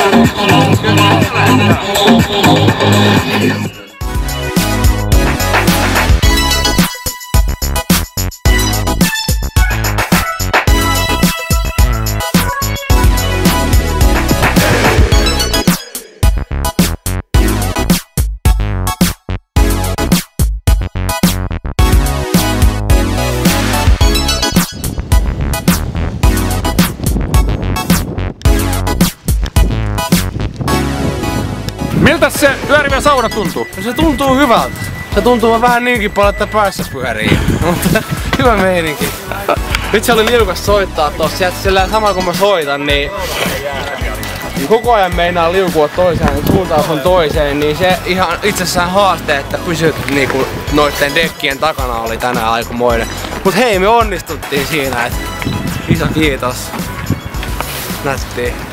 Miltä se pyörivä sauna tuntuu? Se tuntuu hyvältä. Se tuntuu vähän niinkin paljon, että päässä pyörii. Mutta hyvä meininki. Nyt se oli liukas soittaa tossa. Ja sillä samalla kun mä soitan, niin koko ajan meinaa liukua toiseen suuntaan toiseen. Niin se ihan itsessään haaste, että pysyt niinku noitten dekkien takana oli tänään aikamoinen. Mut hei, me onnistuttiin siinä. Et iso kiitos. Nättiin.